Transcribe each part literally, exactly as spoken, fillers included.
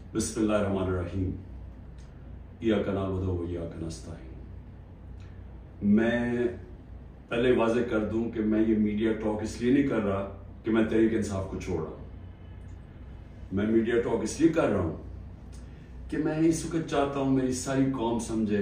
بسم اللہ الرحمن الرحیم ایاک نعبد و ایاک نستعین۔ میں پہلے واضح کر دوں کہ میں یہ میڈیا ٹاک اس لیے نہیں کر رہا کہ میں تحریک انصاف کو چھوڑ رہا ہوں۔ میں میڈیا ٹاک اس لیے کر رہا ہوں کہ میں اس وقت چاہتا ہوں میری ساری قوم سمجھے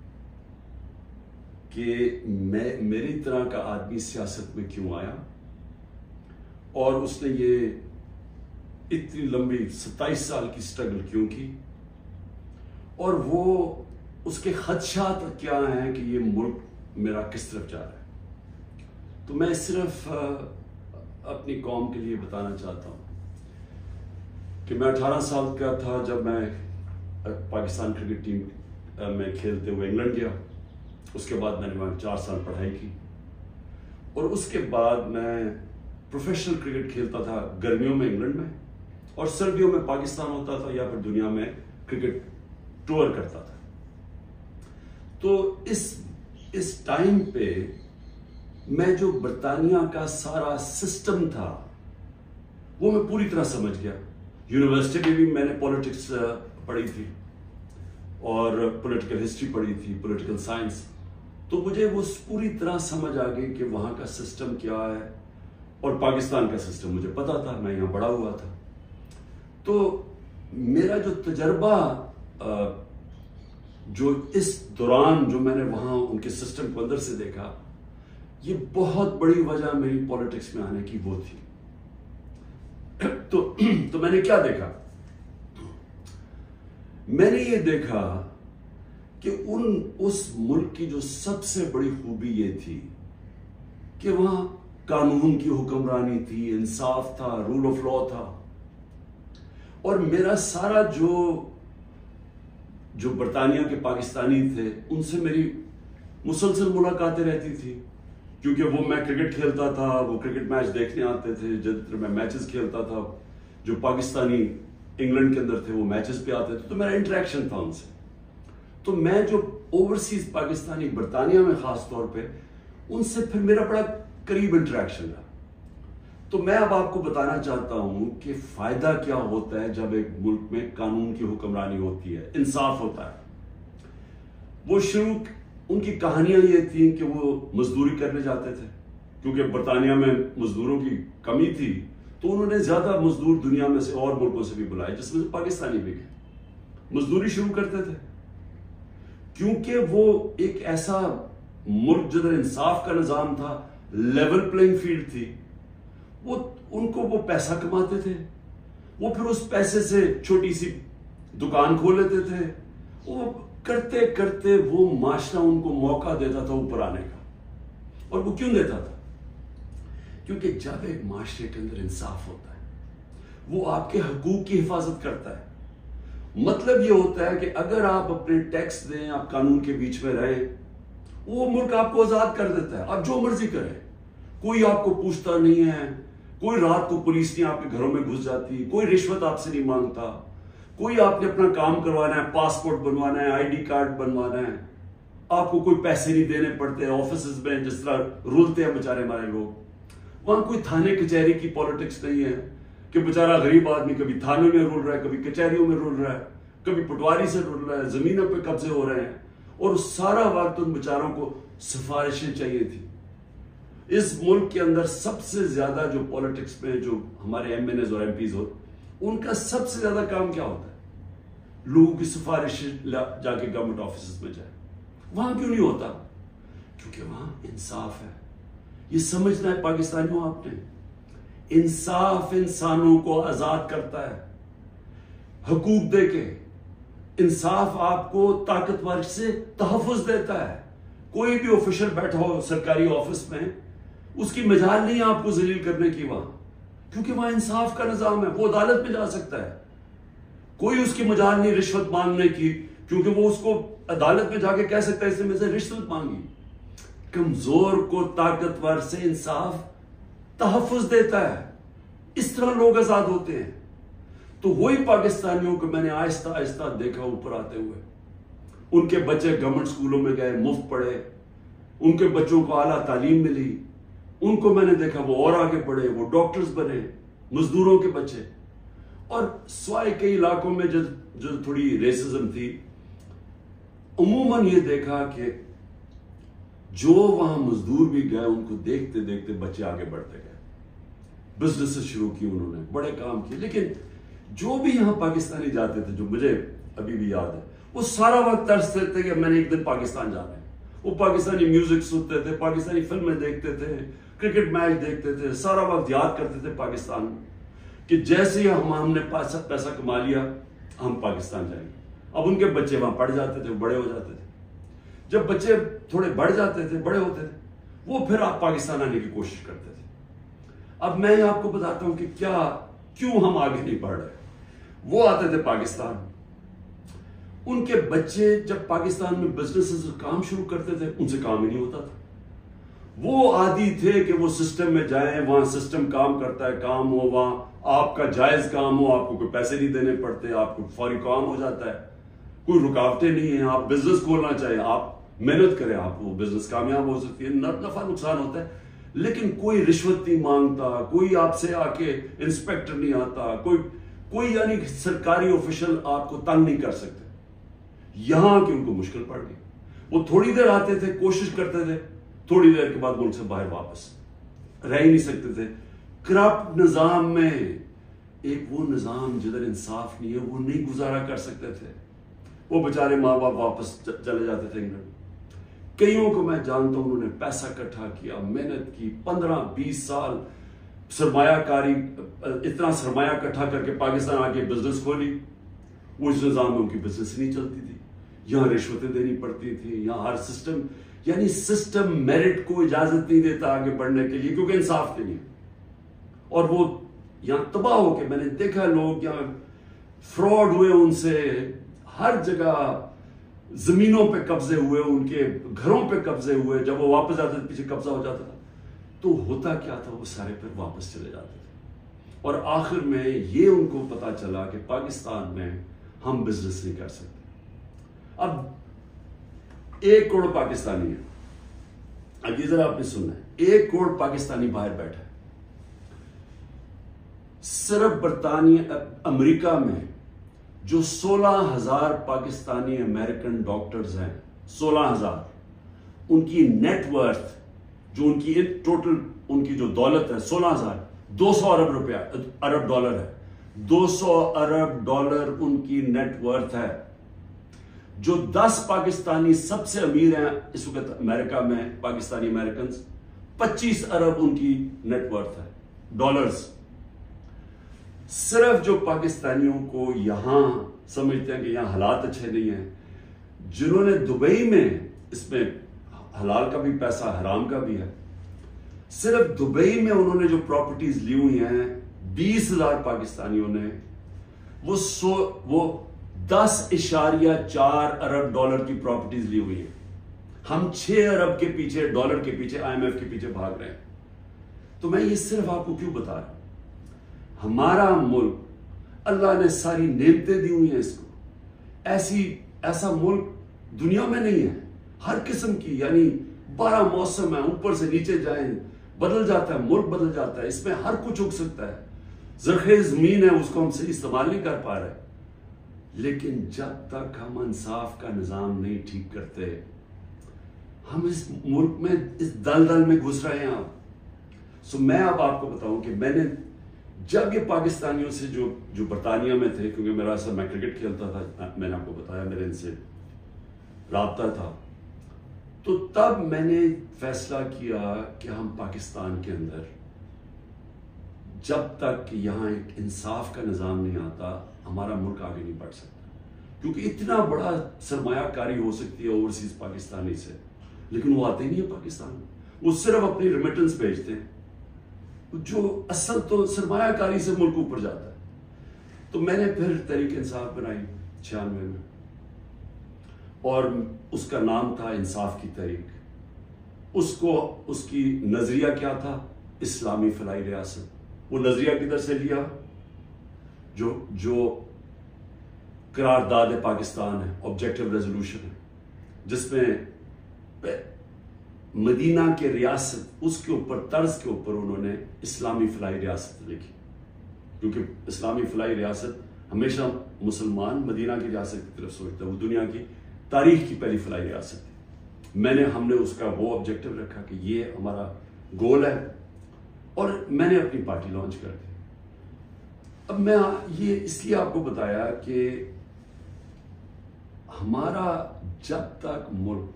کہ میں میری طرح کا آدمی سیاست میں کیوں آیا اور اس نے یہ اتنی لمبی ستائیس سال کی سٹرگل کیوں کی، اور وہ اس کے خدشات کیا ہیں کہ یہ ملک میرا کس طرف جا رہا ہے۔ تو میں صرف اپنی قوم کے لیے بتانا چاہتا ہوں کہ میں اٹھارہ سال کا تھا جب میں پاکستان کرکٹ ٹیم میں کھیلتے ہوئے انگلینڈ گیا۔ اس کے بعد میں نے وہاں چار سال پڑھائی کی، اور اس کے بعد میں پروفیشنل کرکٹ کھیلتا تھا گرمیوں میں انگلینڈ میں، اور سردیوں میں پاکستان ہوتا تھا یا پھر دنیا میں کرکٹ ٹور کرتا تھا۔ تو اس اس ٹائم پہ میں جو برطانیہ کا سارا سسٹم تھا وہ میں پوری طرح سمجھ گیا۔ یونیورسٹی میں بھی میں نے پولیٹکس پڑھی تھی اور پولیٹیکل ہسٹری پڑھی تھی، پولیٹیکل سائنس، تو مجھے وہ پوری طرح سمجھ آ گئی کہ وہاں کا سسٹم کیا ہے، اور پاکستان کا سسٹم مجھے پتا تھا، میں یہاں بڑا ہوا تھا۔ تو میرا جو تجربہ جو اس دوران جو میں نے وہاں ان کے سسٹم کو اندر سے دیکھا، یہ بہت بڑی وجہ میری پولیٹکس میں آنے کی وہ تھی۔ تو تو میں نے کیا دیکھا؟ میں نے یہ دیکھا کہ ان اس ملک کی جو سب سے بڑی خوبی یہ تھی کہ وہاں قانون کی حکمرانی تھی، انصاف تھا، رول آف لا تھا، اور میرا سارا جو جو برطانیہ کے پاکستانی تھے ان سے میری مسلسل ملاقاتیں رہتی تھی، کیونکہ وہ میں کرکٹ کھیلتا تھا، وہ کرکٹ میچ دیکھنے آتے تھے، جب میں میچز کھیلتا تھا جو پاکستانی انگلینڈ کے اندر تھے وہ میچز پہ آتے تھے، تو میرا انٹریکشن تھا ان سے۔ تو میں جو اوورسیز پاکستانی برطانیہ میں خاص طور پہ ان سے پھر میرا بڑا قریب انٹریکشن رہا۔ تو میں اب آپ کو بتانا چاہتا ہوں کہ فائدہ کیا ہوتا ہے جب ایک ملک میں قانون کی حکمرانی ہوتی ہے، انصاف ہوتا ہے۔ وہ شروع ان کی کہانیاں یہ تھیں کہ وہ مزدوری کرنے جاتے تھے، کیونکہ برطانیہ میں مزدوروں کی کمی تھی، تو انہوں نے زیادہ مزدور دنیا میں سے اور ملکوں سے بھی بلائے، جس میں سے پاکستانی بھی گئے، مزدوری شروع کرتے تھے، کیونکہ وہ ایک ایسا ملک جدھر انصاف کا نظام تھا، لیول پلینگ فیلڈ تھی، وہ ان کو وہ پیسہ کماتے تھے، وہ پھر اس پیسے سے چھوٹی سی دکان کھول لیتے تھے، وہ کرتے کرتے وہ معاشرہ ان کو موقع دیتا تھا اوپر آنے کا۔ اور وہ کیوں دیتا تھا؟ کیونکہ جب ایک معاشرے کے اندر انصاف ہوتا ہے وہ آپ کے حقوق کی حفاظت کرتا ہے۔ مطلب یہ ہوتا ہے کہ اگر آپ اپنے ٹیکس دیں، آپ قانون کے بیچ میں رہیں، وہ ملک آپ کو آزاد کر دیتا ہے، آپ جو مرضی کریں، کوئی آپ کو پوچھتا نہیں ہے، کوئی رات کو پولیس نہیں آپ کے گھروں میں گھس جاتی، کوئی رشوت آپ سے نہیں مانگتا، کوئی آپ نے اپنا کام کروانا ہے، پاسپورٹ بنوانا ہے، آئی ڈی کارڈ بنوانا ہے، آپ کو کوئی پیسے نہیں دینے پڑتے آفیسز میں جس طرح رولتے ہیں بیچارے ہمارے لوگ۔ وہاں کوئی تھانے کچہری کی پالیٹکس نہیں ہے کہ بیچارہ غریب آدمی کبھی تھانے میں رول رہا ہے، کبھی کچہریوں میں رول رہا ہے، کبھی پٹواری سے رول رہا ہے، زمینوں پہ قبضے ہو رہے ہیں، اور سارا وقت ان بیچاروں کو سفارشیں چاہیے تھی۔ اس ملک کے اندر سب سے زیادہ جو پولیٹکس میں جو ہمارے ایم این ایز اور ایم پیز ہو، ان کا سب سے زیادہ کام کیا ہوتا ہے؟ لوگوں کی سفارش جا کے گورنمنٹ آفیسز میں جائے۔ وہاں کیوں نہیں ہوتا؟ کیونکہ وہاں انصاف ہے۔ یہ سمجھنا ہے پاکستانیوں آپ نے، انصاف انسانوں کو آزاد کرتا ہے حقوق دے کے، انصاف آپ کو طاقتور سے تحفظ دیتا ہے۔ کوئی بھی آفیشل بیٹھا ہو سرکاری آفس میں، اس کی مجال نہیں آپ کو ذلیل کرنے کی وہاں، کیونکہ وہاں انصاف کا نظام ہے، وہ عدالت میں جا سکتا ہے۔ کوئی اس کی مجال نہیں رشوت مانگنے کی، کیونکہ وہ اس کو عدالت میں جا کے کہہ سکتا ہے اس نے مجھ سے رشوت مانگی۔ کمزور کو طاقتور سے انصاف تحفظ دیتا ہے، اس طرح لوگ آزاد ہوتے ہیں۔ تو وہی پاکستانیوں کو میں نے آہستہ آہستہ دیکھا اوپر آتے ہوئے، ان کے بچے گورنمنٹ سکولوں میں گئے، مفت پڑھے، ان کے بچوں کو اعلیٰ تعلیم ملی، ان کو میں نے دیکھا وہ اور آگے پڑھے، وہ ڈاکٹرز بنے، مزدوروں کے بچے۔ اور سوائے کئی علاقوں میں جو جو تھوڑی ریسزم تھی، عموماً یہ دیکھا کہ جو وہاں مزدور بھی گئے ان کو دیکھتے دیکھتے بچے آگے بڑھتے گئے، بزنس شروع کی انہوں نے، بڑے کام کیے. لیکن جو بھی یہاں پاکستانی جاتے تھے، جو مجھے ابھی بھی یاد ہے، وہ سارا وقت ترستے تھے کہ میں نے ایک دن پاکستان جانا ہے. وہ پاکستانی میوزک سنتے تھے، پاکستانی فلمیں دیکھتے تھے، کرکٹ میچ دیکھتے تھے، سارا وقت یاد کرتے تھے پاکستان کہ جیسے ہی ہم ہم نے پیسہ کما لیا ہم پاکستان جائیں گے. اب ان کے بچے وہاں پڑھ جاتے تھے، بڑے ہو جاتے تھے. جب بچے تھوڑے بڑھ جاتے تھے، بڑے ہوتے تھے، وہ پھر آپ پاکستان آنے کی کوشش کرتے تھے. اب میں آپ کو بتاتا ہوں کہ کیا کیوں ہم آگے نہیں بڑھ رہے. وہ آتے تھے پاکستان، ان کے بچے جب پاکستان میں بزنس کام شروع کرتے تھے ان سے کام ہی نہیں ہوتا تھا. وہ عادی تھے کہ وہ سسٹم میں جائیں، وہاں سسٹم کام کرتا ہے، کام ہو، وہاں آپ کا جائز کام ہو، آپ کو کوئی پیسے نہیں دینے پڑتے، آپ کو فوری کام ہو جاتا ہے، کوئی رکاوٹیں نہیں ہیں. آپ بزنس کھولنا چاہیں، آپ محنت کریں، آپ وہ بزنس کامیاب ہو سکتی ہے، نفع نقصان ہوتا ہے، لیکن کوئی رشوت نہیں مانگتا، کوئی آپ سے آ کے انسپیکٹر نہیں آتا، کوئی کوئی یعنی سرکاری آفیشل آپ کو تنگ نہیں کر سکتے. یہاں کی ان کو مشکل پڑ گئی. وہ تھوڑی دیر آتے تھے، کوشش کرتے تھے، تھوڑی دیر کے بعد ملک سے باہر واپس رہ ہی نہیں سکتے تھے. کرپٹ نظام میں ایک وہ نظام جدھر انصاف نہیں ہے، وہ نہیں گزارا کر سکتے تھے. وہ بیچارے ماں باپ واپس چلے جاتے تھے انگلینڈ. کئیوں کو میں جانتا ہوں، انہوں نے پیسہ اکٹھا کیا، محنت کی، پندرہ بیس سال سرمایہ کاری، اتنا سرمایہ اکٹھا کر کے پاکستان آ کے بزنس کھولی. وہ اس نظام میں ان کی بزنس نہیں چلتی تھی، یہاں رشوتیں دینی پڑتی تھی، یہاں ہر سسٹم یعنی سسٹم میرٹ کو اجازت نہیں دیتا آگے بڑھنے کے لیے، کیونکہ انصاف کے لیے. اور وہ یہاں تباہ ہو کے، میں نے دیکھا لوگ یہاں فراڈ ہوئے، ان سے ہر جگہ زمینوں پہ قبضے ہوئے، ان کے گھروں پہ قبضے ہوئے. جب وہ واپس آتے تھے پیچھے قبضہ ہو جاتا تھا. تو ہوتا کیا تھا، وہ سارے پھر واپس چلے جاتے تھے. اور آخر میں یہ ان کو پتا چلا کہ پاکستان میں ہم بزنس نہیں کر سکتے. اب ایک کروڑ پاکستانی ہے، اب یہ ذرا آپ نے سننا ہے، ایک کروڑ پاکستانی باہر بیٹھا ہے. صرف برطانیہ امریکہ میں جو سولہ ہزار پاکستانی امریکن ڈاکٹرز ہیں، سولہ ہزار، ان کی نیٹ ورتھ، جو ان کی ٹوٹل ان کی جو دولت ہے، سولہ ہزار، دو سو ارب روپیہ ارب ڈالر ہے. دو سو ارب ڈالر ان کی نیٹ ورتھ ہے. جو دس پاکستانی سب سے امیر ہیں اس وقت امریکہ میں، پاکستانی امریکنز، پچیس ارب ان کی نیٹ ورتھ ہے ڈالرز. صرف جو پاکستانیوں کو یہاں سمجھتے ہیں کہ یہاں حالات اچھے نہیں ہیں، جنہوں نے دبئی میں، اس میں حلال کا بھی پیسہ حرام کا بھی ہے، صرف دبئی میں انہوں نے جو پراپرٹیز لی ہوئی ہیں، بیس ہزار پاکستانیوں نے، وہ سو وہ دس اشاریہ چار ارب ڈالر کی پراپرٹیز لی ہوئی ہیں. ہم چھ ارب کے پیچھے، ڈالر کے پیچھے، آئی ایم ایف کے پیچھے بھاگ رہے ہیں. تو میں یہ صرف آپ کو کیوں بتا رہا ہوں؟ ہمارا ملک، اللہ نے ساری نعمتیں دی ہوئی ہیں اس کو. ایسی ایسا ملک دنیا میں نہیں ہے. ہر قسم کی، یعنی بارہ موسم ہے، اوپر سے نیچے جائیں بدل جاتا ہے، ملک بدل جاتا ہے، اس میں ہر کچھ اگ سکتا ہے. زرخیز زمین ہے، اس کو ہم صحیح استعمال نہیں کر پا رہے. لیکن جب تک ہم انصاف کا نظام نہیں ٹھیک کرتے، ہم اس ملک میں اس دلدل میں گھس رہے ہیں. آپ سو میں اب آپ کو بتاؤں کہ میں نے جب یہ پاکستانیوں سے جو جو برطانیہ میں تھے، کیونکہ میرا اصل میں کرکٹ کھیلتا تھا، میں نے آپ کو بتایا میرے ان سے رابطہ تھا، تو تب میں نے فیصلہ کیا کہ ہم پاکستان کے اندر جب تک یہاں ایک انصاف کا نظام نہیں آتا، ہمارا ملک آگے نہیں بڑھ سکتا. کیونکہ اتنا بڑا سرمایہ کاری ہو سکتی ہے اوورسیز پاکستانی سے، لیکن وہ آتے نہیں ہیں پاکستان میں. وہ صرف اپنی ریمیٹنس بھیجتے ہیں، جو اصل تو سرمایہ کاری سے ملک اوپر جاتا ہے. تو میں نے پھر تحریک انصاف بنائی چھیانوے میں، اور اس کا نام تھا انصاف کی تحریک. اس کو اس کی نظریہ کیا تھا؟ اسلامی فلاحی ریاست. وہ نظریہ کدھر سے لیا؟ جو جو قرارداد پاکستان ہے، آبجیکٹو ریزولوشن ہے، جس میں مدینہ کے ریاست، اس کے اوپر طرز کے اوپر انہوں نے اسلامی فلاحی ریاست لکھی. کیونکہ اسلامی فلاحی ریاست ہمیشہ مسلمان مدینہ کی ریاست کی طرف سوچتا ہے، وہ دنیا کی تاریخ کی پہلی فلاحی ریاست ہے۔ میں نے ہم نے اس کا وہ آبجیکٹو رکھا کہ یہ ہمارا گول ہے، اور میں نے اپنی پارٹی لانچ کر دی۔ اب میں یہ اس لیے آپ کو بتایا کہ ہمارا جب تک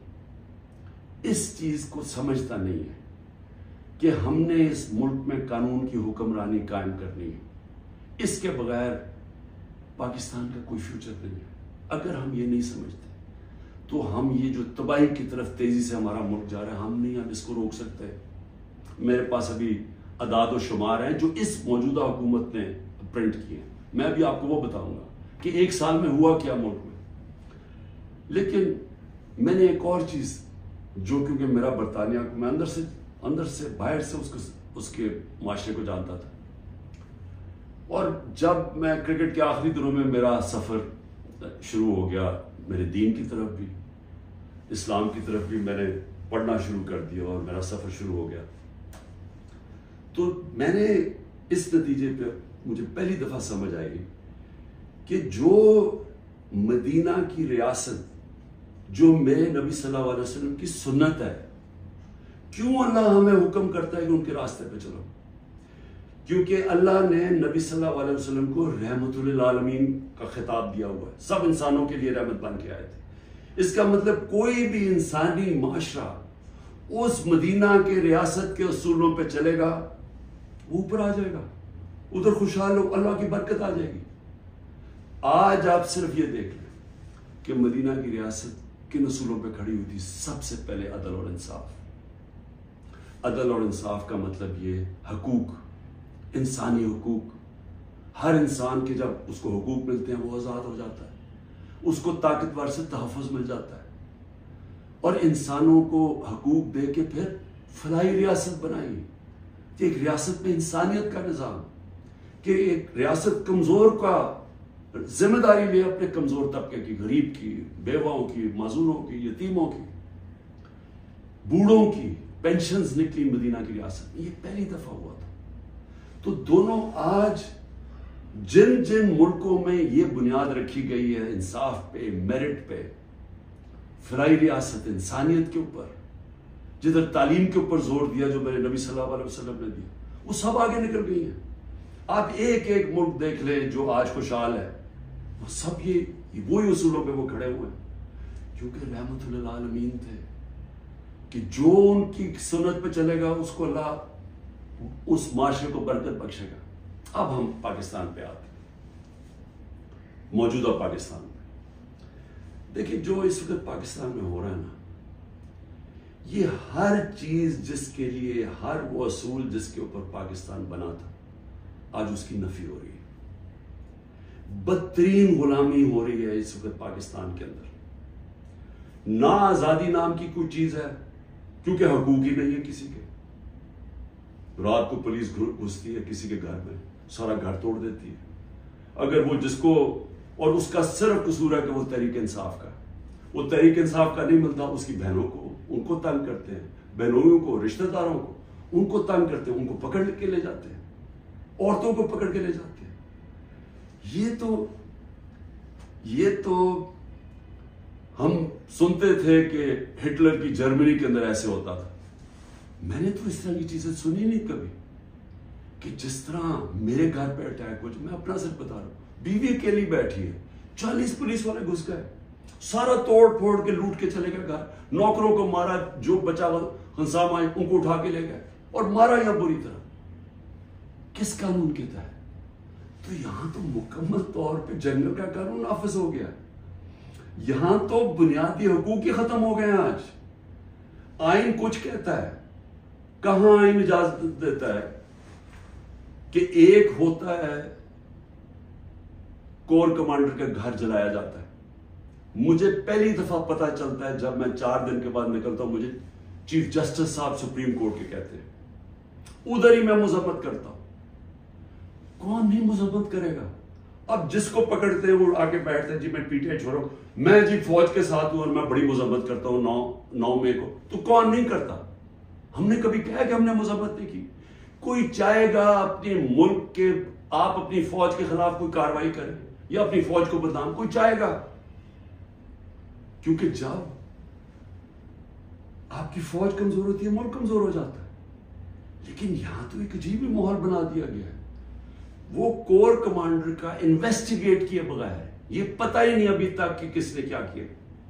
ملک اس چیز کو سمجھتا نہیں ہے کہ ہم نے اس ملک میں قانون کی حکمرانی قائم کرنی ہے، اس کے بغیر پاکستان کا کوئی فیوچر نہیں ہے۔ اگر ہم یہ نہیں سمجھتے تو ہم یہ جو تباہی کی طرف تیزی سے ہمارا ملک جا رہا ہے، ہم نہیں ہم اس کو روک سکتے۔ میرے پاس ابھی اعداد و شمار ہیں جو اس موجودہ حکومت نے پرنٹ کیے ہیں، میں بھی آپ کو وہ بتاؤں گا کہ ایک سال میں ہوا کیا ملک میں۔ لیکن میں نے ایک اور چیز جو کیونکہ میرا برطانیہ کو میں اندر سے اندر سے باہر سے اس کو اس کے معاشرے کو جانتا تھا، اور جب میں کرکٹ کے آخری دنوں میں میرا سفر شروع ہو گیا، میرے دین کی طرف بھی اسلام کی طرف بھی میں نے پڑھنا شروع کر دیا اور میرا سفر شروع ہو گیا، تو میں نے اس نتیجے پہ مجھے پہلی دفعہ سمجھ آئی کہ جو مدینہ کی ریاست جو میرے نبی صلی اللہ علیہ وسلم کی سنت ہے، کیوں اللہ ہمیں حکم کرتا ہے کہ ان کے راستے پہ چلو؟ کیونکہ اللہ نے نبی صلی اللہ علیہ وسلم کو رحمت للعالمین کا خطاب دیا ہوا ہے، سب انسانوں کے لیے رحمت بن کے آئے تھے۔ اس کا مطلب کوئی بھی انسانی معاشرہ اس مدینہ کے ریاست کے اصولوں پہ چلے گا، اوپر آ جائے گا، ادھر خوشحال ہو، اللہ کی برکت آ جائے گی۔ آج آپ صرف یہ دیکھ لیں کہ مدینہ کی ریاست کن اصولوں پہ کھڑی ہوئی تھی؟ سب سے پہلے عدل اور انصاف۔ عدل اور انصاف کا مطلب یہ حقوق، انسانی حقوق، ہر انسان کے جب اس کو حقوق ملتے ہیں وہ آزاد ہو جاتا ہے، اس کو طاقتور سے تحفظ مل جاتا ہے، اور انسانوں کو حقوق دے کے پھر فلاحی ریاست بنائی کہ ایک ریاست میں انسانیت کا نظام، کہ ایک ریاست کمزور کا ذمہ داری لے اپنے کمزور طبقے کی، غریب کی، بیواؤں کی، معذوروں کی، یتیموں کی، بوڑھوں کی پینشنز نکلی مدینہ کی ریاست میں، یہ پہلی دفعہ ہوا تھا۔ تو دونوں آج جن جن ملکوں میں یہ بنیاد رکھی گئی ہے انصاف پہ، میرٹ پہ، فلاحی ریاست، انسانیت کے اوپر، جدھر تعلیم کے اوپر زور دیا جو میرے نبی صلی اللہ علیہ وسلم نے دیا، وہ سب آگے نکل گئی ہیں۔ آپ ایک ایک ملک دیکھ لیں جو آج خوشحال ہے، وہ سب یہ وہی اصولوں پہ وہ کھڑے ہوئے ہیں، کیونکہ رحمت للعالمین تھے کہ جو ان کی سنت پہ چلے گا اس کو اللہ اس معاشرے کو برکت بخشے گا۔ اب ہم پاکستان پہ آتے ہیں، موجودہ پاکستان میں دیکھیں جو اس وقت پاکستان میں ہو رہا ہے نا، یہ ہر چیز جس کے لیے، ہر وہ اصول جس کے اوپر پاکستان بنا تھا، آج اس کی نفی ہو رہی ہے۔ بدترین غلامی ہو رہی ہے اس وقت پاکستان کے اندر۔ نہ آزادی نام کی کوئی چیز ہے، کیونکہ حقوق ہی نہیں ہے کسی کے۔ رات کو پولیس گھستی ہے کسی کے گھر میں، سارا گھر توڑ دیتی ہے، اگر وہ جس کو، اور اس کا صرف قصور ہے کہ وہ تحریک انصاف کا، وہ تحریک انصاف کا نہیں ملتا، اس کی بہنوں کو، ان کو تنگ کرتے ہیں، بہنویوں کو، رشتہ داروں کو، ان کو تنگ کرتے ہیں، ان کو پکڑ کے لے جاتے ہیں، عورتوں کو پکڑ کے لے جاتے ہیں۔ یہ تو یہ تو ہم سنتے تھے کہ ہٹلر کی جرمنی کے اندر ایسے ہوتا تھا، میں نے تو اس طرح کی چیزیں سنی نہیں کبھی، کہ جس طرح میرے گھر پہ اٹیک ہو، میں اپنا صرف بتا رہا ہوں، بیوی اکیلی بیٹھی ہے، چالیس پولیس والے گھس گئے، سارا توڑ پھوڑ کے لوٹ کے چلے گئے گھر، نوکروں کو مارا، جو بچا ہنسام آئے ان کو اٹھا کے لے گئے اور مارا یا بری طرح۔ کس قانون کے تحت؟ تو یہاں تو مکمل طور پہ جنگل کا قانون نافذ ہو گیا، یہاں تو بنیادی حقوق ہی ختم ہو گئے ہیں۔ آج آئین کچھ کہتا ہے، کہاں آئین اجازت دیتا ہے کہ ایک ہوتا ہے کور کمانڈر کا گھر جلایا جاتا ہے۔ مجھے پہلی دفعہ پتا چلتا ہے جب میں چار دن کے بعد نکلتا ہوں، مجھے چیف جسٹس صاحب سپریم کورٹ کے کہتے ہیں، ادھر ہی میں مذمت کرتا ہوں۔ کون نہیں مذمت کرے گا؟ اب جس کو پکڑتے ہیں وہ آگے بیٹھتے ہیں، جی میں پی ٹی آئی چھوڑو، میں جی فوج کے ساتھ ہوں اور میں بڑی مذمت کرتا ہوں نو نو مئی کو، تو کون نہیں کرتا؟ ہم نے کبھی کہا کہ ہم نے مذمت نہیں کی؟ کوئی چاہے گا اپنے ملک کے آپ اپنی فوج کے خلاف کوئی کاروائی کریں یا اپنی فوج کو بدنام کوئی چاہے گا، کیونکہ جب آپ کی فوج کمزور ہوتی ہے ملک کمزور ہو جاتا ہے. لیکن یہاں تو ایک عجیب ہی ماحول بنا دیا گیا ہے. وہ کور کمانڈر کا انویسٹیگیٹ کیے بغیر، یہ پتہ ہی نہیں ابھی تک کہ کس نے کیا کیا،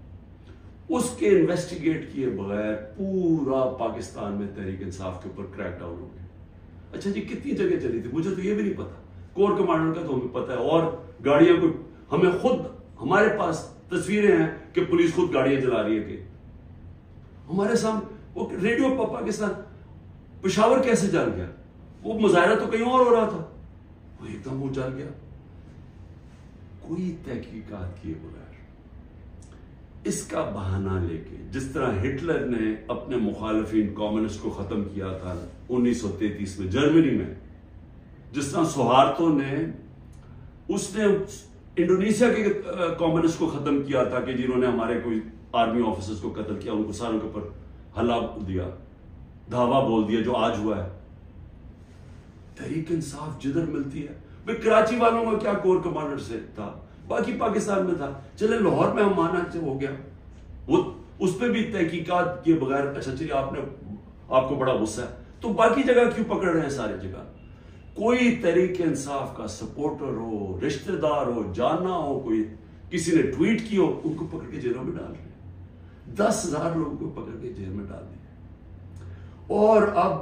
اس کے انویسٹیگیٹ کیے بغیر پورا پاکستان میں تحریک انصاف کے اوپر کریک ڈاؤن ہو گیا. اچھا جی کتنی جگہ چلی تھی مجھے تو یہ بھی نہیں پتا. کور کمانڈر کا تو ہمیں پتا ہے، اور گاڑیاں کوئی ہمیں خود ہمارے پاس تصویریں ہیں کہ پولیس خود گاڑیاں چلا رہی ہے کہ ہمارے سامنے. وہ ریڈیو پاکستان پشاور کیسے جل گیا؟ وہ مظاہرہ تو کہیں اور ہو رہا تھا، وہ ایک دم وہ جل گیا. کوئی تحقیقات کیے بغیر اس کا بہانہ لے کے، جس طرح ہٹلر نے اپنے مخالفین کمیونسٹ کو ختم کیا تھا انیس سو تینتیس میں جرمنی میں، جس طرح سہارتو نے اس نے انڈونیشیا کے کمیونسٹ کو ختم کیا تھا کہ جنہوں نے ہمارے کوئی آرمی آفیسرز کو قتل کیا، ان کو ساروں کے اوپر حملہ دیا، دھاوا بول دیا، جو آج ہوا ہے. تحریک انصاف جدھر ملتی ہے، بھئی کراچی والوں کا کیا کور کمانڈر سے تھا، باقی پاکستان میں تھا. چلے لاہور میں ہم مانا سے ہو گیا، وہ اس پہ بھی تحقیقات کیے بغیر اچھا چلیے آپ نے آپ کو بڑا غصہ ہے تو باقی جگہ کیوں پکڑ رہے ہیں ساری جگہ. کوئی تحریک انصاف کا سپورٹر ہو، رشتہ دار ہو، جانا ہو، کوئی کسی نے ٹویٹ کی ہو، ان کو پکڑ کے جیلوں میں ڈال رہے ہیں. دس ہزار لوگوں کو پکڑ کے جیل میں ڈال دیا. اور اب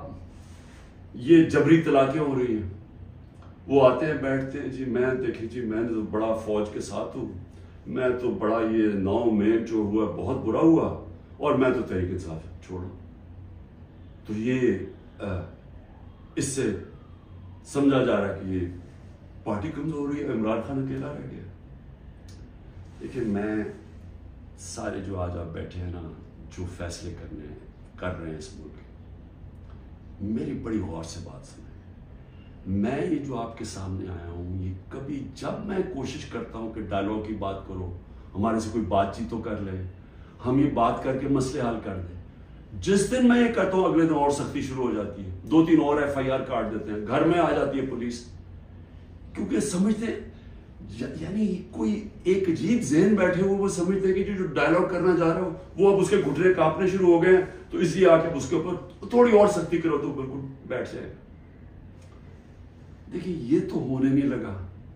یہ جبری طلاقیں ہو رہی ہیں. وہ آتے ہیں بیٹھتے ہیں، جی میں دیکھیں جی میں نے تو بڑا فوج کے ساتھ ہوں، میں تو بڑا یہ نو میں جو ہوا بہت برا ہوا اور میں تو تحریک انصاف چھوڑا. تو یہ اس سے سمجھا جا رہا ہے کہ یہ پارٹی کمزور ہو رہی ہے، عمران خان اکیلا رہ گیا. دیکھیں میں سارے جو آج آپ بیٹھے ہیں نا، جو فیصلے کرنے ہیں کر رہے ہیں اس ملک کے، میری بڑی غور سے بات سنیں. میں یہ جو آپ کے سامنے آیا ہوں، یہ کبھی جب میں کوشش کرتا ہوں کہ ڈائلاگ کی بات کرو، ہمارے سے کوئی بات چیت تو کر لے، ہم یہ بات کر کے مسئلے حل کر دیں. جس دن میں یہ کرتا ہوں اگلے دن اور سختی شروع ہو جاتی ہے، دو تین اور ایف آئی آر کاٹ دیتے ہیں، گھر میں آ جاتی ہے پولیس. کیونکہ سمجھتے یعنی کوئی ایک عجیب ذہن بیٹھے ہوئے وہ سمجھتے ہیں کہ جو ڈائلاگ کرنا چاہ رہا ہو وہ اب اس کے گھٹنے کانپنے شروع ہو گئے ہیں تو اس لیے آ کے اس کے اوپر تھوڑی اور سختی کرو تو بالکل بیٹھ جائے. دیکھیں یہ تو ہونے نہیں لگا.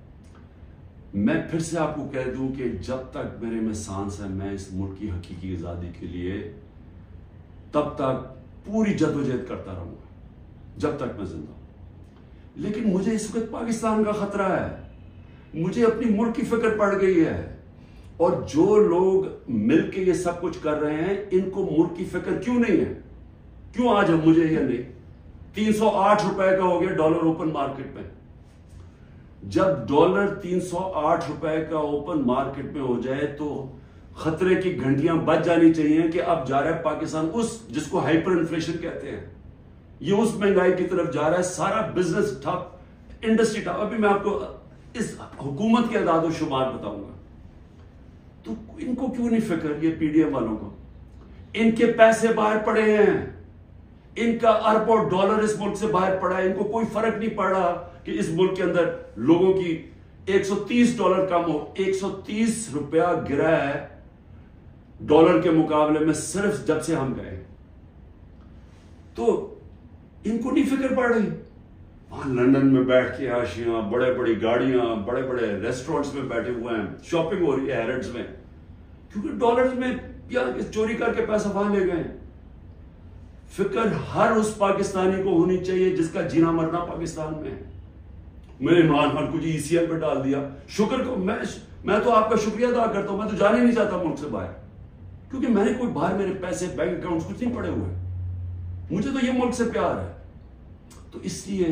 میں پھر سے آپ کو کہہ دوں کہ جب تک میرے میں سانس ہے میں اس ملک کی حقیقی آزادی کے لیے تب تک پوری جدوجہد کرتا رہوں گا جب تک میں زندہ ہوں. لیکن مجھے اس وقت پاکستان کا خطرہ ہے، مجھے اپنی ملک کی فکر پڑ گئی ہے. اور جو لوگ مل کے یہ سب کچھ کر رہے ہیں ان کو ملک کی فکر کیوں نہیں ہے؟ کیوں آج ہم مجھے یہ نہیں؟ تین سو آٹھ روپے کا ہو گیا ڈالر اوپن مارکیٹ میں. جب ڈالر تین سو آٹھ روپے کا اوپن مارکیٹ میں ہو جائے تو خطرے کی گھنٹیاں بچ جانی چاہیے کہ اب جا رہا ہے پاکستان اس جس کو ہائپر انفلیشن کہتے ہیں، یہ اس مہنگائی کی طرف جا رہا ہے. سارا بزنس ٹھپ، انڈسٹری ٹھپ. ابھی میں آپ کو اس حکومت کے اعداد و شمار بتاؤں گا. تو ان کو کیوں نہیں فکر، یہ پی ڈی ایم والوں کو؟ ان کے پیسے باہر پڑے ہیں، ان کا اربوں ڈالر اس ملک سے باہر پڑا ہے. ان کو کوئی فرق نہیں پڑ رہا کہ اس ملک کے اندر لوگوں کی ایک سو تیس ڈالر کم ہو. ایک سو تیس روپیہ گرا ہے ڈالر کے مقابلے میں صرف جب سے ہم گئے. تو ان کو نہیں فکر پڑ رہی. وہاں لندن میں بیٹھ کے عاشیاں، بڑے بڑی گاڑیاں، بڑے بڑے ریسٹورنٹس میں بیٹھے ہوئے ہیں، شاپنگ ہو رہی ہے ہیرڈز میں، کیونکہ ڈالرز میں یا چوری کر کے پیسہ وہاں لے گئے. فکر ہر اس پاکستانی کو ہونی چاہیے جس کا جینا مرنا پاکستان میں ہے. میں نے عمران خان کو جی ای سی ایل پہ ڈال دیا. شکر کو میں میں تو آپ کا شکریہ ادا کرتا ہوں. میں تو جانے نہیں چاہتا ملک سے باہر، کیونکہ میں نے کوئی باہر میرے پیسے بینک اکاؤنٹس کچھ نہیں پڑے ہوئے. مجھے تو یہ ملک سے پیار ہے. تو اس لیے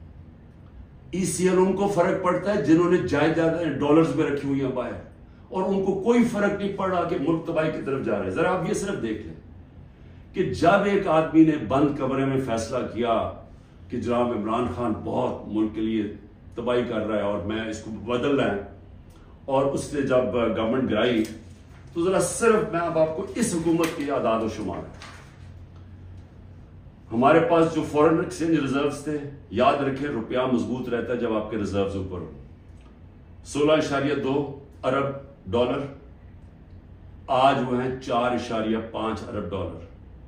ای سی ایل ان کو فرق پڑتا ہے جنہوں نے جائیداد ڈالرز میں رکھی ہوئی ہیں باہر، اور ان کو کوئی فرق نہیں پڑ رہا کہ ملک تباہی کی طرف جا رہے ہیں. ذرا آپ یہ صرف دیکھ لیں کہ جب ایک آدمی نے بند کمرے میں فیصلہ کیا کہ جناب عمران خان بہت ملک کے لیے تباہی کر رہا ہے اور میں اس کو بدل رہا ہے، اور اس نے جب گورنمنٹ گرائی تو ذرا صرف میں اب آپ کو اس حکومت کی اعداد و شمار ہمارے پاس جو فورن ایکسچینج ریزروز تھے، یاد رکھیں روپیہ مضبوط رہتا ہے جب آپ کے ریزروز اوپر ہو، سولہ اشاریہ دو ارب ڈالر، آج وہ ہیں چار اشاریہ پانچ ارب ڈالر،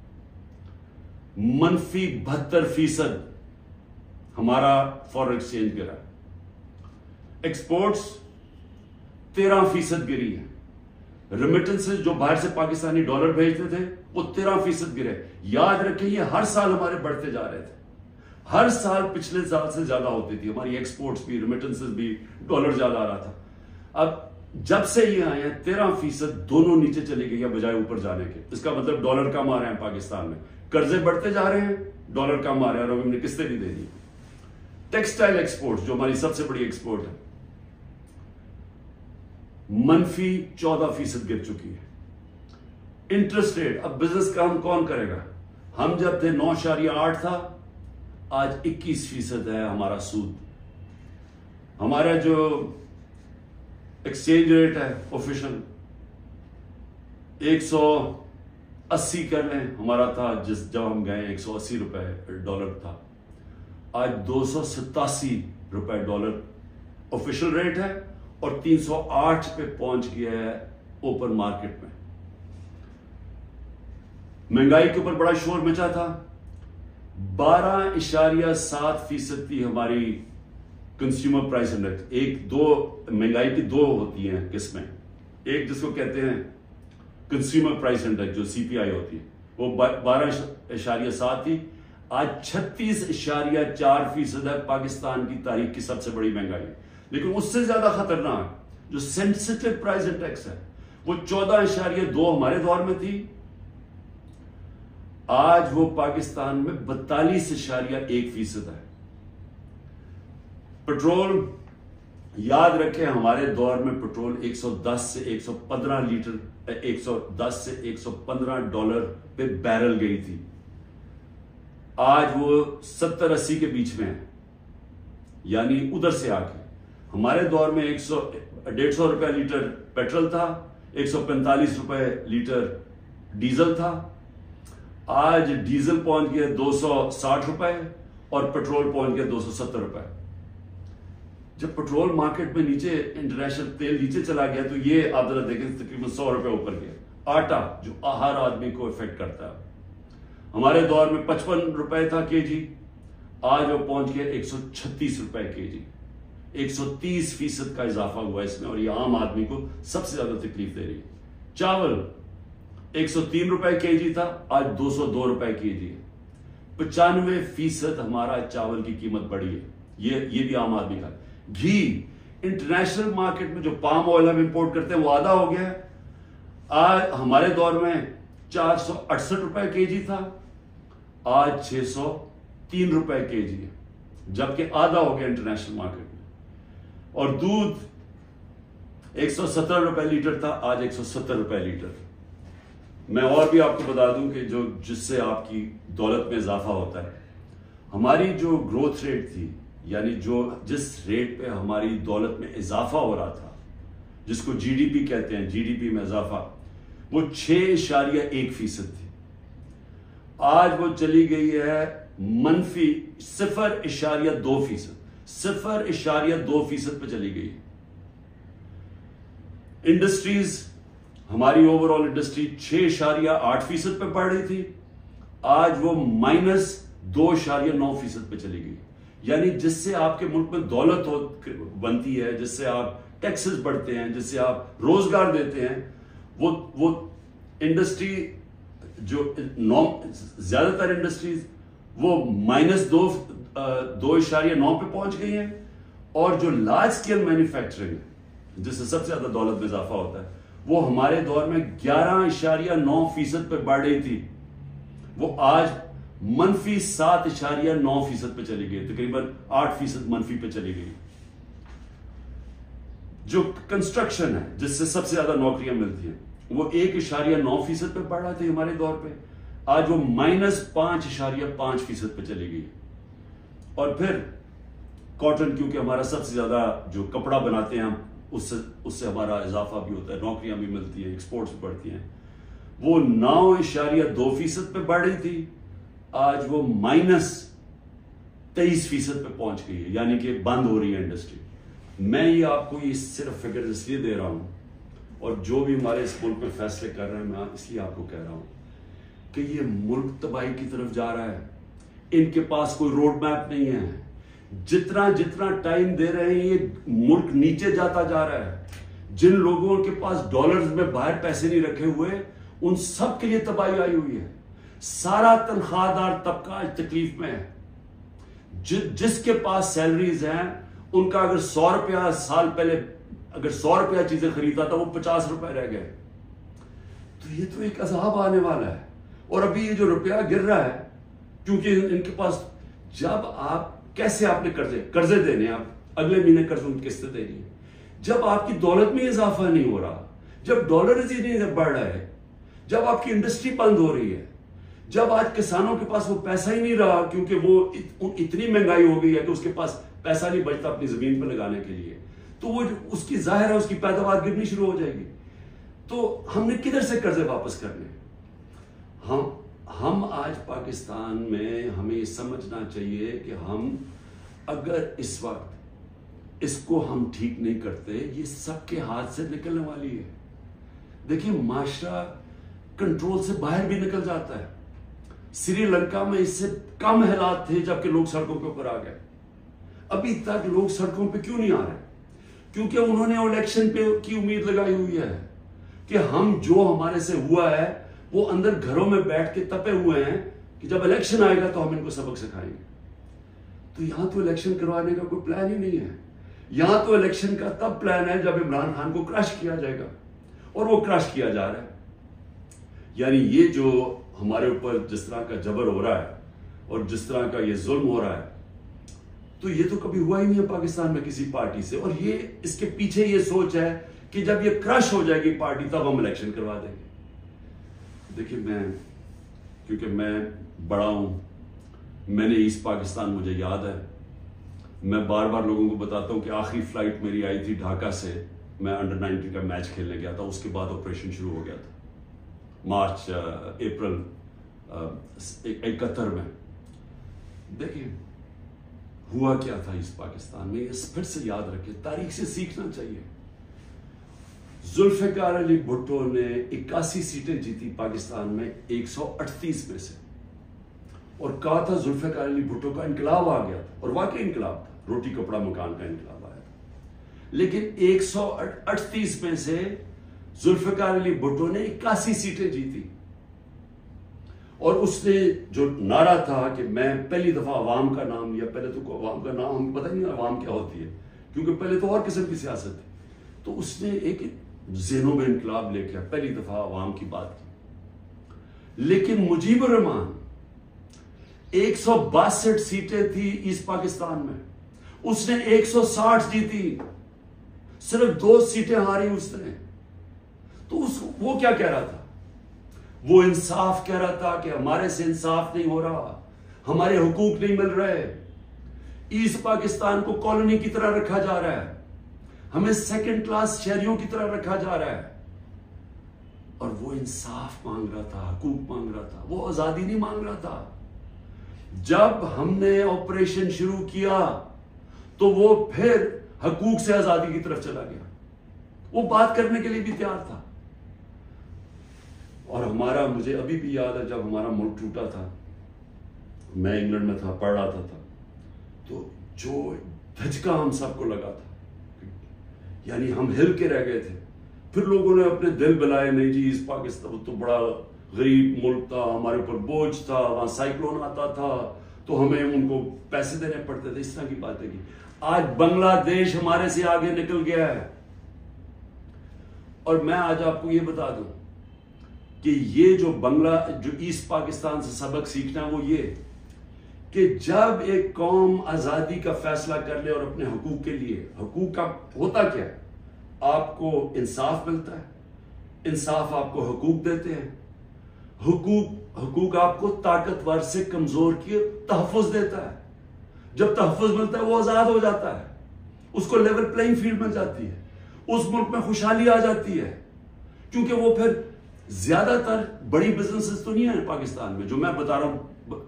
منفی بہتر فیصد ہمارا فورن ایکسچینج گرا، ایکسپورٹس تیرہ فیصد گری ہے، ریمیٹنسز جو باہر سے پاکستانی ڈالر بھیجتے تھے وہ تیرہ فیصد گرے۔ یاد رکھیں یہ ہر سال ہمارے بڑھتے جا رہے تھے، ہر سال پچھلے سال سے زیادہ ہوتی تھی ہماری ایکسپورٹس بھی، ریمیٹنسز بھی، ڈالر زیادہ آ رہا تھا۔ اب جب سے یہ آئے ہیں تیرہ فیصد دونوں نیچے چلی گئی ہے بجائے اوپر جانے کے۔ اس کا مطلب ڈالر کم آ رہے ہیں پاکستان میں، قرضے بڑھتے جا رہے ہیں، ڈالر کم آ رہے ہیں اور ہم نے قسطیں نہیں دے دی۔ ٹیکسٹائل ایکسپورٹ جو ہماری سب سے بڑی ایکسپورٹ ہے، منفی چودہ فیصد گر چکی ہے۔ انٹرسٹ ریٹ، اب بزنس کام کون کرے گا؟ ہم جب تھے نو اشاریہ آٹھ تھا، آج اکیس فیصد ہے ہمارا سود۔ ہمارا جو ایکسچینج ریٹ ہے آفیشل ایک سو اسی کر لیں، ہمارا تھا جس جب ہم گئے ایک سو اسی روپے ڈالر تھا، آج دو سو ستاسی روپے ڈالر آفیشل ریٹ ہے اور تین سو آٹھ پہ پہنچ گیا ہے اوپن مارکیٹ میں۔ مہنگائی کے اوپر بڑا شور مچا تھا، بارہ اشاریہ سات فیصد تھی ہماری کنزیومر پرائس انڈیکس۔ ایک دو مہنگائی کی دو ہوتی ہیں قسمیں، ایک جس کو کہتے ہیں کنزیومر پرائس انڈیکس جو سی پی آئی ہوتی ہے، وہ بارہ اشاریہ سات تھی، آج چھتیس اشاریہ چار فیصد ہے، پاکستان کی تاریخ کی سب سے بڑی مہنگائی۔ لیکن اس سے زیادہ خطرناک جو سینسٹیو پرائس انڈیکس ہے وہ چودہ اشاریہ دو ہمارے دور میں تھی، آج وہ پاکستان میں بتالیس اشاریہ ایک فیصد ہے۔ پٹرول، یاد رکھیں ہمارے دور میں پٹرول ایک سو دس سے ایک سو پندرہ لیٹر ایک سو دس سے ایک سو پندرہ ڈالر پہ بیرل گئی تھی، آج وہ ستر اسی کے بیچ میں ہے، یعنی ادھر سے آ کے ہمارے دور میں ایک سو ڈیڑھ سو روپے لیٹر پیٹرول تھا، ایک سو پینتالیس روپے لیٹر ڈیزل تھا، آج ڈیزل پہنچ گیا دو سو ساٹھ روپے اور پیٹرول پہنچ گیا دو سو ستر روپے۔ جب پیٹرول مارکیٹ میں نیچے انٹرنیشنل تیل نیچے چلا گیا تو یہ آپ ذرا دیکھیں تقریباً سو روپے اوپر گیا۔ آٹا جو ہر آدمی کو افیکٹ کرتا ہے، ہمارے دور میں پچپن روپے تھا کے جی، آج وہ پہنچ گیا ایک سو چھتیس روپے کے جی، ایک سو تیس فیصد کا اضافہ ہوا اس میں، اور یہ عام آدمی کو سب سے زیادہ تکلیف دے رہی ہے۔ چاول ایک سو تین روپے کے جی تھا، آج دو سو دو روپے کے جی ہے، پچانوے فیصد ہمارا چاول کی قیمت بڑھی ہے، یہ یہ بھی عام آدمی کا۔ گھی انٹرنیشنل مارکیٹ میں جو پام آئل ہم امپورٹ کرتے ہیں وہ آدھا ہو گیا ہے، آج ہمارے دور میں چار سو اڑسٹھ روپے کے جی تھا، آج چھ سو تین روپے کے جی ہے، جبکہ آدھا ہو گیا انٹرنیشنل مارکیٹ میں۔ اور دودھ ایک سو ستر روپے لیٹر تھا، آج ایک سو ستر روپے لیٹر۔ میں اور بھی آپ کو بتا دوں کہ جو جس سے آپ کی دولت میں اضافہ ہوتا ہے، ہماری جو گروتھ ریٹ تھی، یعنی جو جس ریٹ پہ ہماری دولت میں اضافہ ہو رہا تھا، جس کو جی ڈی پی کہتے ہیں، جی ڈی پی میں اضافہ، وہ چھ اشاریہ ایک فیصد تھی، آج وہ چلی گئی ہے منفی صفر اشاریہ دو فیصد، صفر اشاریہ دو فیصد پہ چلی گئی ہے۔ انڈسٹریز، ہماری اوور آل انڈسٹری چھ اشاریہ آٹھ فیصد پہ بڑھ رہی تھی، آج وہ مائنس دو اشاریہ نو فیصد پہ چلی گئی، یعنی جس سے آپ کے ملک میں دولت بنتی ہے، جس سے آپ ٹیکسز بڑھتے ہیں، جس سے آپ روزگار دیتے ہیں، وہ وہ انڈسٹری جو نو زیادہ تر انڈسٹریز وہ مائنس دو دو اشاریہ نو پہ پہنچ گئی ہیں، اور جو لارج اسکیل مینوفیکچرنگ ہے جس سے سب سے زیادہ دولت میں اضافہ ہوتا ہے، وہ ہمارے دور میں گیارہ اشاریہ نو فیصد پہ بڑھ رہی تھی، وہ آج منفی سات اشاریہ نو فیصد پہ چلی گئی، تقریباً آٹھ فیصد منفی پہ چلی گئی۔ جو کنسٹرکشن ہے جس سے سب سے زیادہ نوکریاں ملتی ہیں، وہ ایک اشاریہ نو فیصد پہ بڑھ رہا تھا ہمارے دور پہ، آج وہ مائنس پانچ اشاریہ پانچ فیصد پہ چلی گئی۔ اور پھر کاٹن، کیونکہ ہمارا سب سے زیادہ جو کپڑا بناتے ہیں ہم، اس سے اس سے ہمارا اضافہ بھی ہوتا ہے، نوکریاں بھی ملتی ہیں، ایکسپورٹس بھی بڑھتی ہیں، وہ نو اشاریہ دو فیصد پہ بڑھ رہی تھی، آج وہ مائنس تیئیس فیصد پہ پہنچ گئی ہے، یعنی کہ بند ہو رہی ہے انڈسٹری. میں یہ آپ کو یہ صرف فگر اس لیے دے رہا ہوں، اور جو بھی ہمارے اس ملک میں فیصلے کر رہے ہیں میں اس لیے آپ کو کہہ رہا ہوں کہ یہ ملک تباہی کی طرف جا رہا ہے. ان کے پاس کوئی روڈ میپ نہیں ہے. جتنا جتنا ٹائم دے رہے ہیں یہ ملک نیچے جاتا جا رہا ہے. جن لوگوں کے پاس ڈالرز میں باہر پیسے نہیں رکھے ہوئے ان سب کے لیے تباہی آئی ہوئی ہے. سارا تنخواہ دار طبقہ آج تکلیف میں ہے. جس کے پاس سیلریز ہیں ان کا اگر سو روپیہ سال پہلے اگر سو روپیہ چیزیں خریدا تھا وہ پچاس روپے رہ گئے. تو یہ تو ایک عذاب آنے والا ہے. اور ابھی یہ جو روپیہ گر رہا ہے کیونکہ ان کے پاس، جب آپ کیسے آپ نے قرضے قرضے دینے، آپ اگلے مہینے قرضوں کی قسطیں دینی ہے، جب آپ کی دولت میں اضافہ نہیں ہو رہا، جب ڈالرز ہی نہیں بڑھ رہا ہے، جب آپ کی انڈسٹری بند ہو رہی ہے، جب آج کسانوں کے پاس وہ پیسہ ہی نہیں رہا کیونکہ وہ اتنی مہنگائی ہو گئی ہے کہ اس کے پاس پیسہ نہیں بچتا اپنی زمین پہ لگانے کے لیے، تو وہ اس کی ظاہر ہے اس کی پیداوار گرنی شروع ہو جائے گی. تو ہم نے کدھر سے قرضے واپس کرنے؟ ہم ہم آج پاکستان میں ہمیں یہ سمجھنا چاہیے کہ ہم اگر اس وقت اس کو ہم ٹھیک نہیں کرتے یہ سب کے ہاتھ سے نکلنے والی ہے. دیکھیں معاشرہ کنٹرول سے باہر بھی نکل جاتا ہے. سری لنکا میں اس سے کم حالات تھے جبکہ لوگ سڑکوں کے اوپر آ گئے. ابھی تک لوگ سڑکوں پہ کیوں نہیں آ رہے؟ کیونکہ انہوں نے الیکشن پہ کی امید لگائی ہوئی ہے کہ ہم جو ہمارے سے ہوا ہے وہ اندر گھروں میں بیٹھ کے تپے ہوئے ہیں کہ جب الیکشن آئے گا تو ہم ان کو سبق سکھائیں گے. تو یہاں تو الیکشن کروانے کا کوئی پلان ہی نہیں ہے. یہاں تو الیکشن کا تب پلان ہے جب عمران خان کو کرش کیا جائے گا، اور وہ کرش کیا جا رہا ہے. یعنی یہ جو ہمارے اوپر جس طرح کا جبر ہو رہا ہے اور جس طرح کا یہ ظلم ہو رہا ہے تو یہ تو کبھی ہوا ہی نہیں ہے پاکستان میں کسی پارٹی سے. اور یہ اس کے پیچھے یہ سوچ ہے کہ جب یہ کرش ہو جائے گی پارٹی تب ہم الیکشن کروا دیں گے. دیکھیں میں کیونکہ میں بڑا ہوں، میں نے ایسٹ پاکستان مجھے یاد ہے. میں بار بار لوگوں کو بتاتا ہوں کہ آخری فلائٹ میری آئی تھی ڈھاکہ سے، میں انڈر نائنٹین کا میچ کھیلنے گیا تھا. اس کے بعد آپریشن شروع ہو گیا تھا مارچ اپریل اکہتر میں. دیکھیں ہوا کیا تھا اس پاکستان میں، یہ پھر سے یاد رکھیں، تاریخ سے سیکھنا چاہیے. ذوالفقار علی بھٹو نے اکاسی سیٹیں جیتی پاکستان میں ایک سو اڑتیس میں سے، اور کہا تھا ذوالفقار علی بھٹو کا انقلاب آ گیا تھا، اور واقعی انقلاب تھا، روٹی کپڑا مکان کا انقلاب آیا تھا. لیکن ایک سو اڑتیس میں سے ذوالفقار علی بھٹو نے اکاسی سیٹیں جیتی، اور اس نے جو نعرہ تھا کہ میں پہلی دفعہ عوام کا نام لیا. پہلے تو عوام کا نام ہمیں پتہ نہیں عوام کیا ہوتی ہے کیونکہ پہلے تو اور قسم کی سیاست تھی. تو اس نے ایک ذہنوں میں انقلاب لے کے پہلی دفعہ عوام کی بات کی. لیکن مجیب الرحمان ایک سو باسٹھ سیٹیں تھی ایسٹ پاکستان میں، اس نے ایک سو ساٹھ جیتی، صرف دو سیٹیں ہاری اس نے. تو اس وہ کیا کہہ رہا تھا؟ وہ انصاف کہہ رہا تھا کہ ہمارے سے انصاف نہیں ہو رہا، ہمارے حقوق نہیں مل رہے، ایسٹ پاکستان کو کالونی کی طرح رکھا جا رہا ہے، ہمیں سیکنڈ کلاس شہریوں کی طرح رکھا جا رہا ہے. اور وہ انصاف مانگ رہا تھا، حقوق مانگ رہا تھا، وہ آزادی نہیں مانگ رہا تھا. جب ہم نے آپریشن شروع کیا تو وہ پھر حقوق سے آزادی کی طرف چلا گیا، وہ بات کرنے کے لیے بھی تیار تھا. اور ہمارا مجھے ابھی بھی یاد ہے جب ہمارا ملک ٹوٹا تھا، میں انگلینڈ میں تھا، پڑھ رہا تھا, تھا تو جو دھچکا ہم سب کو لگا تھا، یعنی ہم ہل کے رہ گئے تھے. پھر لوگوں نے اپنے دل بلائے، نہیں جی اس پاکستان تو بڑا غریب ملک تھا، ہمارے اوپر بوجھ تھا، وہاں سائیکلون آتا تھا تو ہمیں ان کو پیسے دینے پڑتے تھے، اس طرح کی باتیں کی. آج بنگلہ دیش ہمارے سے آگے نکل گیا ہے. اور میں آج آپ کو یہ بتا دوں کہ یہ جو بنگلہ جو ایسٹ پاکستان سے سبق سیکھنا ہے وہ یہ کہ جب ایک قوم آزادی کا فیصلہ کر لے اور اپنے حقوق کے لیے، حقوق کا ہوتا کیا ہے؟ آپ کو انصاف ملتا ہے، انصاف آپ کو حقوق دیتے ہیں، حقوق حقوق آپ کو طاقتور سے کمزور کی تحفظ دیتا ہے. جب تحفظ ملتا ہے وہ آزاد ہو جاتا ہے، اس کو لیول پلینگ فیلڈ مل جاتی ہے، اس ملک میں خوشحالی آ جاتی ہے. کیونکہ وہ پھر زیادہ تر بڑی بزنسز تو نہیں ہیں پاکستان میں، جو میں بتا رہا ہوں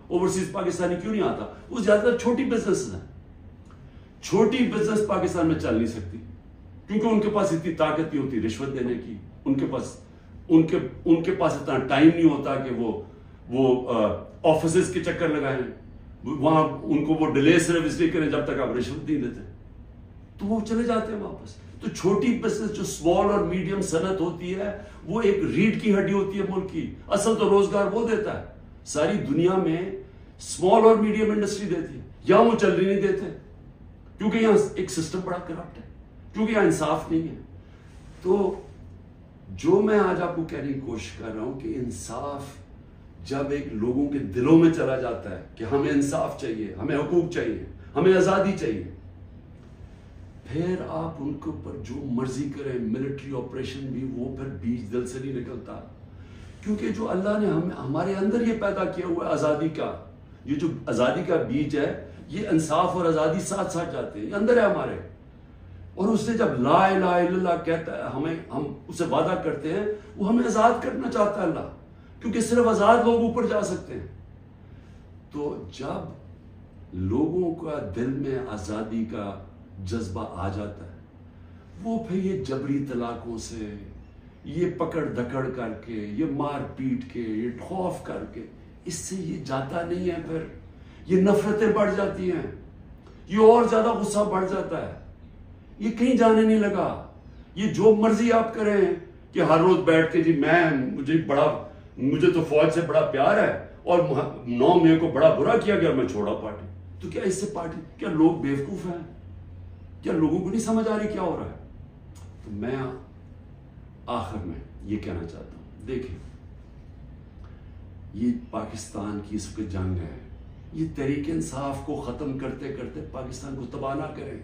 اوورسیز پاکستانی کیوں نہیں آتا؟ وہ زیادہ تر چھوٹی بزنس ہیں. چھوٹی بزنس پاکستان میں چل نہیں سکتی کیونکہ ان کے پاس اتنی طاقت نہیں ہوتی رشوت دینے کی. ان کے پاس ان کے ان کے پاس اتنا ٹائم نہیں ہوتا کہ وہ وہ آفیسز کے چکر لگائیں, وہاں ان کو وہ ڈیلے صرف اس لیے کریں جب تک آپ رشوت نہیں دیتے, تو وہ چلے جاتے ہیں واپس. تو چھوٹی بزنس جو اسمال اور میڈیم صنعت ہوتی ہے وہ ایک ریڑھ کی ہڈی ہوتی ہے ملک کی. اصل تو روزگار وہ دیتا ہے. ساری دنیا میں اسمال اور میڈیم انڈسٹری دیتی ہے, یہاں وہ چل نہیں دیتے کیونکہ یہاں ایک سسٹم بڑا کرپٹ ہے, کیونکہ یہاں انصاف نہیں ہے. تو جو میں آج آپ کو کہنے کی کوشش کر رہا ہوں کہ انصاف جب ایک لوگوں کے دلوں میں چلا جاتا ہے کہ ہمیں انصاف چاہیے, ہمیں حقوق چاہیے, ہمیں آزادی چاہیے, پھر آپ ان کے اوپر جو مرضی کریں, ملٹری آپریشن بھی, وہ پھر بیج دل سے نہیں نکلتا. کیونکہ جو اللہ نے ہمیں ہمارے اندر یہ پیدا کیا ہوا ہے آزادی کا, یہ جو آزادی کا بیج ہے, یہ انصاف اور آزادی ساتھ ساتھ جاتے ہیں, یہ اندر ہے ہمارے. اور اس نے جب لا الہ الا اللہ کہتا ہے, ہمیں ہم اسے وعدہ کرتے ہیں, وہ ہمیں آزاد کرنا چاہتا ہے اللہ, کیونکہ صرف آزاد لوگ اوپر جا سکتے ہیں. تو جب لوگوں کا دل میں آزادی کا جذبہ آ جاتا ہے, وہ پھر یہ جبری طلاقوں سے, یہ پکڑ دکڑ کر کے, یہ مار پیٹ کے, یہ خوف کر کے, اس سے یہ جاتا نہیں ہے. پھر یہ نفرتیں بڑھ جاتی ہیں, یہ اور زیادہ غصہ بڑھ جاتا ہے, یہ کہیں جانے نہیں لگا. یہ جو مرضی آپ کریں کہ ہر روز بیٹھ کے جی میں مجھے بڑا مجھے تو فوج سے بڑا پیار ہے اور نو مئی کو بڑا برا کیا گیا, میں چھوڑا پارٹی. تو کیا اس سے پارٹی, کیا لوگ بیوقوف ہیں؟ کیا لوگوں کو نہیں سمجھ آ رہی کیا ہو رہا ہے؟ تو میں آخر میں یہ کہنا چاہتا ہوں, دیکھیں یہ پاکستان کی اس وقت جنگ ہے, یہ تحریک انصاف کو ختم کرتے کرتے پاکستان کو تباہ نہ کریں.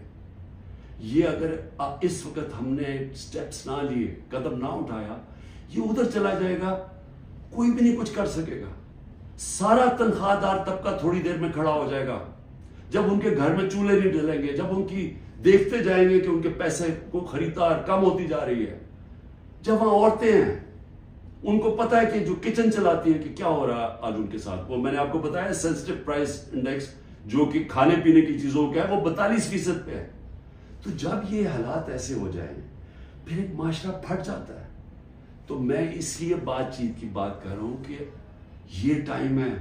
یہ اگر اس وقت ہم نے سٹیپس نہ لیے, قدم نہ اٹھایا, یہ ادھر چلا جائے گا, کوئی بھی نہیں کچھ کر سکے گا. سارا تنخواہ دار طبقہ تھوڑی دیر میں کھڑا ہو جائے گا. جب ان کے گھر میں چولہے نہیں ڈلیں گے, جب ان کی دیکھتے جائیں گے کہ ان کے پیسے کو خریدار کم ہوتی جا رہی ہے, جب وہاں عورتیں ہیں ان کو پتا ہے کہ جو کچن چلاتی ہیں کہ کیا ہو رہا ہے آج ان کے ساتھ. وہ میں نے آپ کو بتایا سینسٹیو پرائس انڈیکس جو کہ کھانے پینے کی چیزوں کا ہے وہ بتالیس فیصد پہ ہے. تو جب یہ حالات ایسے ہو جائیں پھر ایک معاشرہ پھٹ جاتا ہے. تو میں اس لیے بات چیت کی بات کر رہا ہوں کہ یہ ٹائم ہے,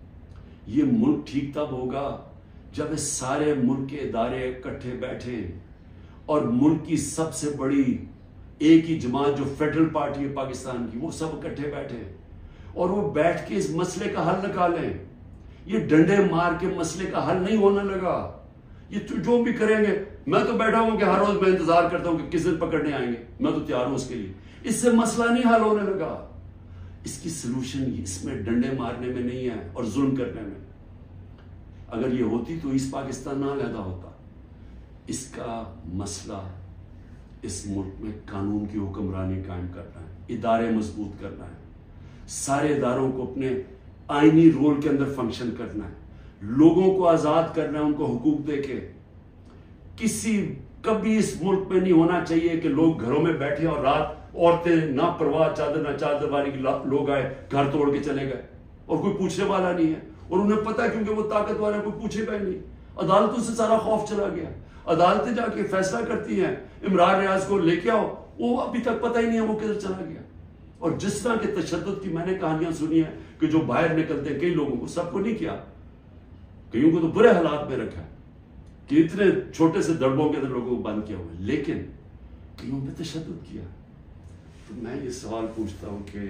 یہ ملک ٹھیک تب ہوگا جب اس سارے ملک کے ادارے اکٹھے بیٹھیں اور ملک کی سب سے بڑی ایک ہی جماعت جو فیڈرل پارٹی ہے پاکستان کی, وہ سب اکٹھے بیٹھیں اور وہ بیٹھ کے اس مسئلے کا حل نکالیں. یہ ڈنڈے مار کے مسئلے کا حل نہیں ہونے لگا. یہ جو بھی کریں گے, میں تو بیٹھا ہوں کہ ہر روز میں انتظار کرتا ہوں کہ کس دن پکڑنے آئیں گے, میں تو تیار ہوں اس کے لیے. اس سے مسئلہ نہیں حل ہونے لگا. اس کی سلوشن اس میں ڈنڈے مارنے میں نہیں ہے اور ظلم کرنے میں. اگر یہ ہوتی تو اس پاکستان نہ علیحدہ ہوتا. اس کا مسئلہ اس ملک میں قانون کی حکمرانی قائم کرنا ہے, ادارے مضبوط کرنا ہے, سارے اداروں کو اپنے آئینی رول کے اندر فنکشن کرنا ہے, لوگوں کو آزاد کرنا ہے, ان کو حقوق دے کے. کسی کبھی اس ملک میں نہیں ہونا چاہیے کہ لوگ گھروں میں بیٹھے اور رات عورتیں نہ پرواہ چادر نہ چادر والی لوگ آئے گھر توڑ کے چلے گئے اور کوئی پوچھنے والا نہیں ہے. اور انہیں پتا ہے کیونکہ وہ طاقت والے کوئی پوچھے گا نہیں. عدالتوں سے سارا خوف چلا گیا. عدالتیں جا کے فیصلہ کرتی ہیں عمران ریاض کو لے کے آؤ, وہ ابھی تک پتہ ہی نہیں ہے وہ کدھر چلا گیا. اور جس طرح کے تشدد کی میں نے کہانیاں سنی ہیں کہ جو باہر نکلتے ہیں, کئی لوگوں کو, سب کو نہیں کیا, کئیوں کو تو برے حالات میں رکھا کہ اتنے چھوٹے سے دڑبوں کے اندر لوگوں کو بند کیا ہوا, لیکن کئیوں پہ تشدد کیا. تو میں یہ سوال پوچھتا ہوں کہ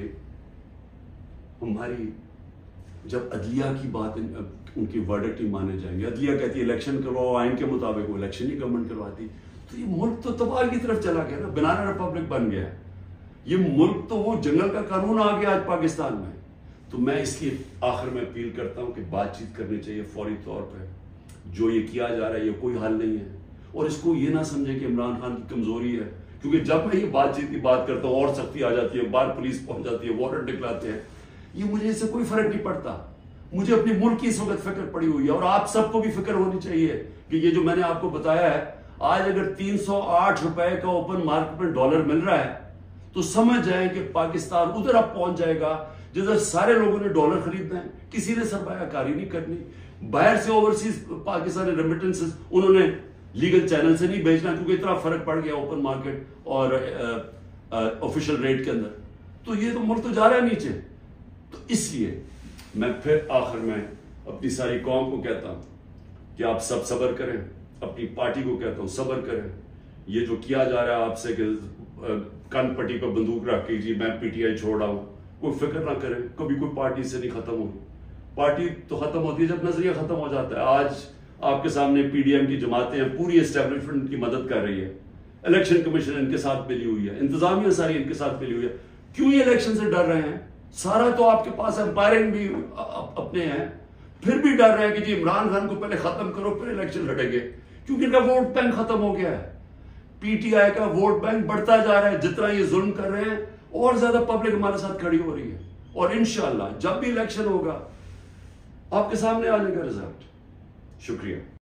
ہماری جب عدلیہ کی بات, ان کی ورڈکٹ نہیں مانے جائیں گے, عدلیہ کہتی ہے الیکشن کرواؤ آئین کے مطابق, وہ الیکشن ہی گورنمنٹ کرواتی, تو یہ ملک تو تباہ کی طرف چلا گیا نا, بنانا ریپبلک بن گیا. یہ ملک تو وہ جنگل کا قانون آ گیا آج پاکستان میں. تو میں اس لیے آخر میں اپیل کرتا ہوں کہ بات چیت کرنی چاہیے فوری طور پہ. جو یہ کیا جا رہا ہے یہ کوئی حل نہیں ہے, اور اس کو یہ نہ سمجھے کہ عمران خان کی کمزوری ہے, کیونکہ جب میں یہ بات چیت کی بات کرتا ہوں اور سختی آ جاتی ہے, باہر پولیس پہنچ جاتی ہے, وارنٹ نکلاتے ہیں. یہ مجھے اس سے کوئی فرق نہیں پڑتا. مجھے اپنی ملک کی اس وقت فکر پڑی ہوئی ہے, اور آپ سب کو بھی فکر ہونی چاہیے کہ یہ جو میں نے آپ کو بتایا ہے, آج اگر تین سو آٹھ روپے کا اوپن مارکیٹ میں ڈالر مل رہا ہے تو سمجھ جائیں کہ پاکستان ادھر اب پہنچ جائے گا جدھر سارے لوگوں نے ڈالر خریدنا ہے، کسی نے سرمایہ کاری نہیں کرنی، باہر سے اوورسیز پاکستانی ریمیٹنسز انہوں نے لیگل چینل سے نہیں بھیجنا، کیونکہ اتنا فرق پڑ گیا اوپن مارکیٹ اور آفیشل ریٹ کے اندر، تو یہ تو ملک تو جا رہا ہے نیچے. تو اس لیے میں پھر آخر میں اپنی ساری قوم کو کہتا ہوں کہ آپ سب صبر کریں، اپنی پارٹی کو کہتا ہوں صبر کریں. یہ جو کیا جا رہا ہے آپ سے کہ کن پٹی پہ بندوق رکھ کے جی میں پی ٹی آئی چھوڑ رہا ہوں، کوئی فکر نہ کرے، کبھی کوئی پارٹی سے نہیں ختم ہوگی. پارٹی تو ختم ہوتی ہے جب نظریہ ختم ہو جاتا ہے. آج آپ کے سامنے پی ڈی ایم کی جماعتیں ہیں، پوری اسٹیبلشمنٹ کی مدد کر رہی ہے، الیکشن کمیشن ان کے ساتھ ملی ہوئی ہے، انتظامیہ ساری ان کے ساتھ ملی ہوئی ہے. کیوں یہ الیکشن سے ڈر رہے ہیں؟ سارا تو آپ کے پاس امپائرنگ بھی اپنے ہیں، پھر بھی ڈر رہے ہیں کہ جی عمران خان کو پہلے ختم کرو پھر الیکشن لڑیں گے، کیونکہ ان کا ووٹ بینک ختم ہو گیا ہے. پی ٹی آئی کا ووٹ بینک بڑھتا جا رہا ہے، جتنا یہ ظلم کر رہے ہیں اور زیادہ پبلک ہمارے ساتھ کھڑی ہو رہی ہے. اور انشاءاللہ جب بھی الیکشن ہوگا آپ کے سامنے آ جائے گا رزلٹ. شکریہ.